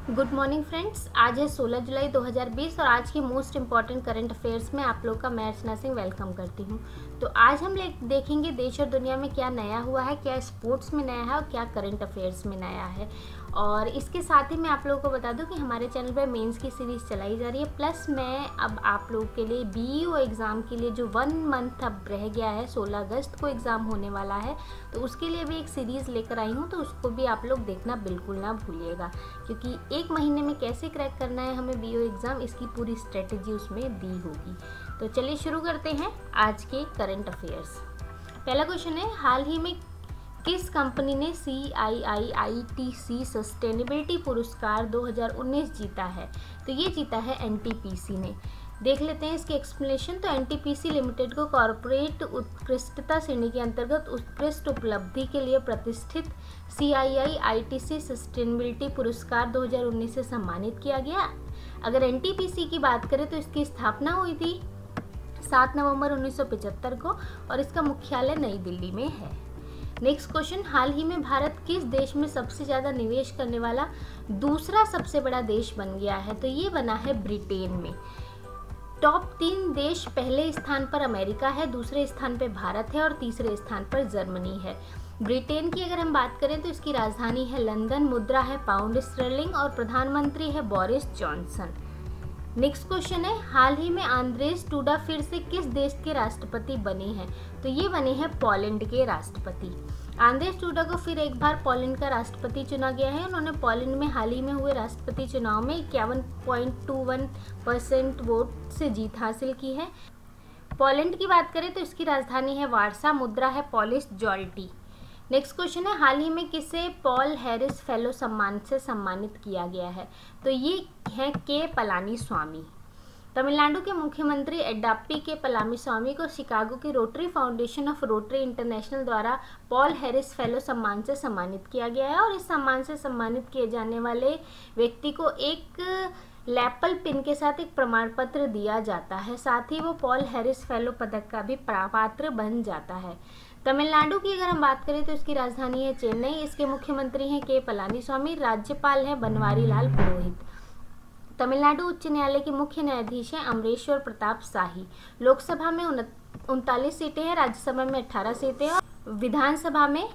Good morning friends, आज है 16 जुलाई 2020 और आज की मोस्ट इम्पॉर्टेंट करंट अफेयर्स में आप लोग का मैं अर्चना सिंह वेलकम करती हूँ। तो आज हम देखेंगे देश और दुनिया में क्या नया हुआ है, क्या स्पोर्ट्स में नया है और क्या करंट अफेयर्स में नया है। और इसके साथ ही मैं आप लोगों को बता दूं कि हमारे चैनल पर मेंस की सीरीज़ चलाई जा रही है। प्लस मैं अब आप लोगों के लिए बीईओ एग्ज़ाम के लिए जो 1 मंथ अब रह गया है, 16 अगस्त को एग्ज़ाम होने वाला है, तो उसके लिए भी एक सीरीज़ लेकर आई हूँ। तो उसको भी आप लोग देखना बिल्कुल ना भूलिएगा, क्योंकि एक महीने में कैसे क्रैक करना है हमें बीईओ एग्ज़ाम, इसकी पूरी स्ट्रेटेजी उसमें दी होगी। तो चलिए शुरू करते हैं आज के करंट अफेयर्स। पहला क्वेश्चन है, हाल ही में किस कंपनी ने CII-ITC सस्टेनेबिलिटी पुरस्कार 2019 जीता है? तो ये जीता है NTPC ने। देख लेते हैं इसकी एक्सप्लेनेशन। तो NTPC लिमिटेड को कॉरपोरेट उत्कृष्टता श्रेणी के अंतर्गत उत्कृष्ट उपलब्धि के लिए प्रतिष्ठित CII-ITC सस्टेनेबिलिटी पुरस्कार 2019 से सम्मानित किया गया। अगर NTPC की बात करें तो इसकी स्थापना हुई थी 7 नवंबर 1975 को और इसका मुख्यालय नई दिल्ली में है। नेक्स्ट क्वेश्चन, हाल ही में भारत किस देश में सबसे ज़्यादा निवेश करने वाला दूसरा सबसे बड़ा देश बन गया है? तो ये बना है ब्रिटेन में। टॉप 3 देश, पहले स्थान पर अमेरिका है, दूसरे स्थान पर भारत है और तीसरे स्थान पर जर्मनी है। ब्रिटेन की अगर हम बात करें तो इसकी राजधानी है लंदन, मुद्रा है पाउंड स्टर्लिंग और प्रधानमंत्री है बोरिस जॉनसन। नेक्स्ट क्वेश्चन है, हाल ही में आंद्रेस डूडा फिर से किस देश के राष्ट्रपति बने हैं? तो ये बने हैं पोलैंड के राष्ट्रपति। आंद्रेस डूडा को फिर एक बार पोलैंड का राष्ट्रपति चुना गया है। उन्होंने पोलैंड में हाल ही में हुए राष्ट्रपति चुनाव में 51.21% वोट से जीत हासिल की है। पोलैंड की बात करें तो इसकी राजधानी है वारसा, मुद्रा है पॉलिश जॉल्टी। नेक्स्ट क्वेश्चन है, हाल ही में किसे पॉल हैरिस फेलो सम्मान से सम्मानित किया गया है? तो ये है के पलानीस्वामी। तमिलनाडु के मुख्यमंत्री एडप्पी के पलानीस्वामी को शिकागो की Rotary Foundation of Rotary International द्वारा पॉल हैरिस फेलो सम्मान से सम्मानित किया गया है। और इस सम्मान से सम्मानित किए जाने वाले व्यक्ति को एक लैपल पिन के साथ एक प्रमाण पत्र दिया जाता है। साथ ही वो पॉल हैरिस फेलो पदक का भी पात्र बन जाता है। तमिलनाडु की अगर हम बात करें तो इसकी राजधानी है चेन्नई। इसके मुख्यमंत्री हैं के पलानीस्वामी, राज्यपाल हैं बनवारी लाल पुरोहित। तमिलनाडु उच्च न्यायालय के मुख्य न्यायाधीश हैं अमरेश्वर प्रताप शाही। लोकसभा में 39 सीटें हैं, राज्यसभा में 18 सीटें और विधानसभा में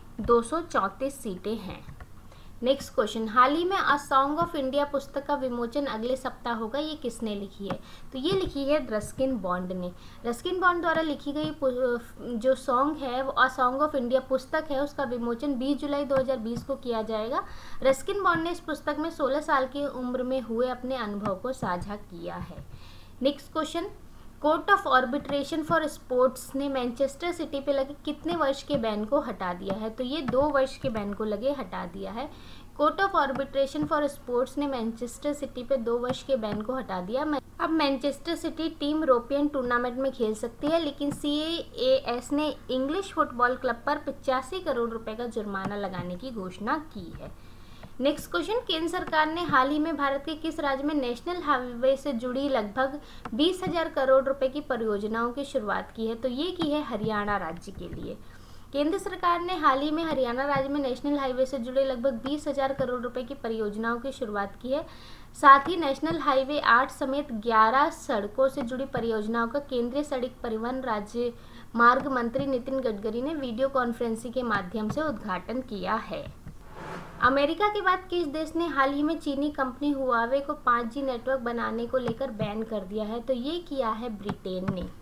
234 सीटें हैं। नेक्स्ट क्वेश्चन, हाल ही में अ सॉन्ग ऑफ इंडिया पुस्तक का विमोचन अगले सप्ताह होगा। ये किसने लिखी है? तो ये लिखी है रस्किन बॉन्ड ने। रस्किन बॉन्ड द्वारा लिखी गई जो सॉन्ग है वो अ सॉन्ग ऑफ इंडिया पुस्तक है, उसका विमोचन 20 जुलाई 2020 को किया जाएगा। रस्किन बॉन्ड ने इस पुस्तक में 16 साल की उम्र में हुए अपने अनुभव को साझा किया है। Next question, Court of Arbitration for Sports ने मैनचेस्टर सिटी पे लगे कितने वर्ष के बैन को हटा दिया है? तो ये 2 वर्ष के बैन को लगे हटा दिया है। Court of Arbitration for Sports ने मैनचेस्टर सिटी पे 2 वर्ष के बैन को हटा दिया। अब Manchester City team European tournament में खेल सकती है, लेकिन CAS ने इंग्लिश फुटबॉल क्लब पर 85 करोड़ रुपए का जुर्माना लगाने की घोषणा की है। नेक्स्ट क्वेश्चन, केंद्र सरकार ने हाल ही में भारत के किस राज्य में नेशनल हाईवे से जुड़ी लगभग 20,000 करोड़ रुपए की परियोजनाओं की शुरुआत की है? तो ये की है हरियाणा राज्य के लिए। केंद्र सरकार ने हाल ही में हरियाणा राज्य में नेशनल हाईवे से जुड़े लगभग 20,000 करोड़ रुपए की परियोजनाओं की शुरुआत की है। साथ ही नेशनल हाईवे 8 समेत 11 सड़कों से जुड़ी परियोजनाओं का केंद्रीय सड़क परिवहन राज्य मार्ग मंत्री नितिन गडकरी ने वीडियो कॉन्फ्रेंसिंग के माध्यम से उद्घाटन किया है। अमेरिका के बाद किस देश ने हाल ही में चीनी कंपनी हुआवे को 5G नेटवर्क बनाने को लेकर बैन कर दिया है? तो ये किया है ब्रिटेन ने।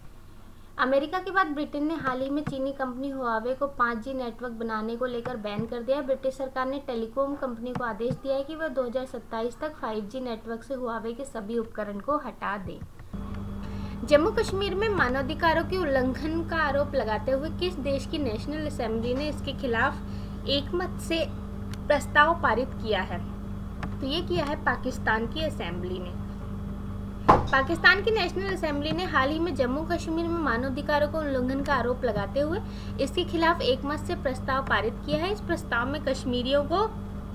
अमेरिका के बाद ब्रिटेन ने हाल ही में चीनी कंपनी हुआवे को 5G नेटवर्क बनाने को लेकर बैन कर दिया है। ब्रिटिश सरकार ने टेलीकॉम कंपनी को आदेश दिया है कि वह 2027 तक 5G नेटवर्क से हुआवे के सभी उपकरण को हटा दे। जम्मू कश्मीर में मानवाधिकारों के उल्लंघन का आरोप लगाते हुए किस देश की नेशनल असेंबली ने इसके खिलाफ एकमत से प्रस्ताव पारित किया है? तो ये किया है पाकिस्तान की असेंबली ने। पाकिस्तान की नेशनल असेंबली ने हाल ही में जम्मू कश्मीर में मानवाधिकारों को उल्लंघन का आरोप लगाते हुए इसके खिलाफ एकमत से प्रस्ताव पारित किया है। इस प्रस्ताव में कश्मीरियों को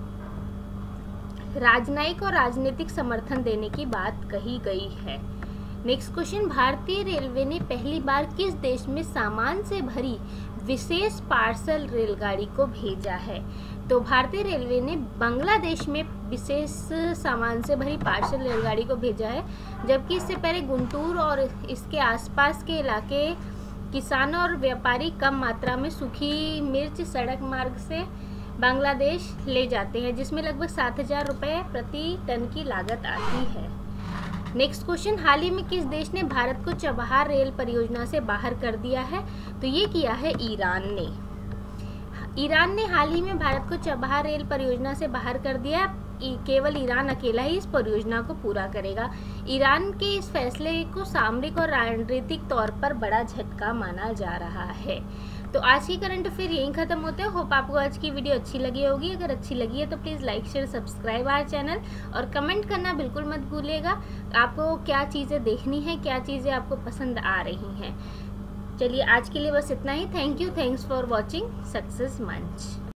राजनयिक और राजनीतिक समर्थन देने की बात कही गई है। नेक्स्ट क्वेश्चन, भारतीय रेलवे ने पहली बार किस देश में सामान से भरी विशेष पार्सल रेलगाड़ी को भेजा है? तो भारतीय रेलवे ने बांग्लादेश में विशेष सामान से भरी पार्सल रेलगाड़ी को भेजा है, जबकि इससे पहले गुंटूर और इसके आसपास के इलाके किसान और व्यापारी कम मात्रा में सूखी मिर्च सड़क मार्ग से बांग्लादेश ले जाते हैं, जिसमें लगभग 7,000 रुपये प्रति टन की लागत आती है। नेक्स्ट क्वेश्चन, हाल ही में किस देश ने भारत को चबहार रेल परियोजना से बाहर कर दिया है? तो ये किया है ईरान ने। ईरान ने हाल ही में भारत को चबहार रेल परियोजना से बाहर कर दिया। केवल ईरान अकेला ही इस परियोजना को पूरा करेगा। ईरान के इस फैसले को सामरिक और रणनीतिक तौर पर बड़ा झटका माना जा रहा है। तो आज की करंट अफेयर यहीं खत्म होते हैं। होप आपको आज की वीडियो अच्छी लगी होगी। अगर अच्छी लगी है तो please like share subscribe our channel और कमेंट करना बिल्कुल मत भूलिएगा। आपको क्या चीज़ें देखनी है, क्या चीज़ें आपको पसंद आ रही हैं। चलिए आज के लिए बस इतना ही। Thank you, thanks for watching success मंच।